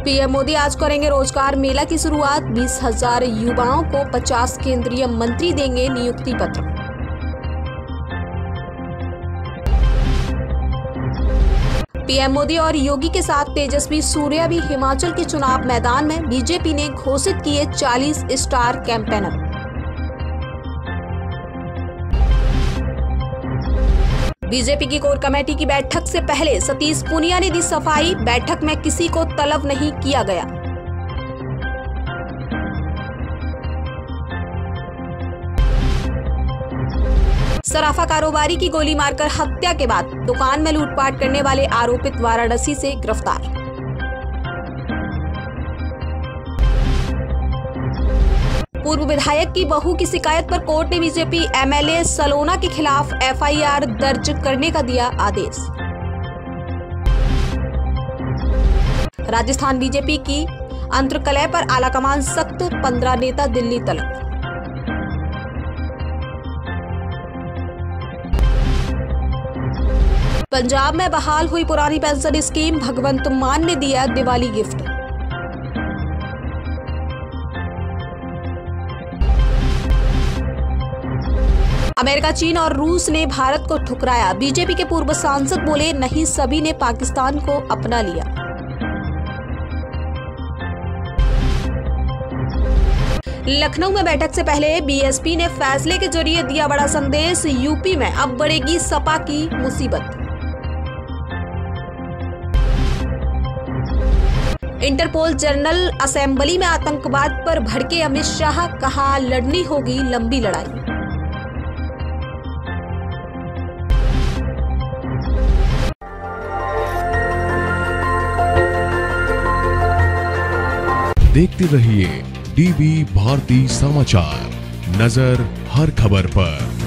PM Modi आज करेंगे रोजगार मेला की शुरुआत। 20,000 युवाओं को 50 केंद्रीय मंत्री देंगे नियुक्ति पत्र। पीएम मोदी और योगी के साथ तेजस्वी सूर्या भी हिमाचल के चुनाव मैदान में। बीजेपी ने घोषित किए 40 स्टार कैंपेनर। बीजेपी की कोर कमेटी की बैठक से पहले सतीश पूनिया ने दी सफाई। बैठक में किसी को तलब नहीं किया गया। सराफा कारोबारी की गोली मारकर हत्या के बाद दुकान में लूटपाट करने वाले आरोपित वाराणसी से गिरफ्तार। पूर्व विधायक की बहू की शिकायत पर कोर्ट ने बीजेपी एमएलए सलोना के खिलाफ एफआईआर दर्ज करने का दिया आदेश। राजस्थान बीजेपी की अंतर्कलह पर आलाकमान सख्त, 15 नेता दिल्ली तलब। पंजाब में बहाल हुई पुरानी पेंशन स्कीम। भगवंत मान ने दिया दिवाली गिफ्ट। अमेरिका, चीन और रूस ने भारत को ठुकराया। बीजेपी के पूर्व सांसद बोले, नहीं सभी ने पाकिस्तान को अपना लिया। लखनऊ में बैठक से पहले बीएसपी ने फैसले के जरिए दिया बड़ा संदेश। यूपी में अब बढ़ेगी सपा की मुसीबत। इंटरपोल जनरल असेंबली में आतंकवाद पर भड़के अमित शाह, कहा लड़नी होगी लंबी लड़ाई। देखते रहिए डीवी भारती समाचार, नजर हर खबर पर।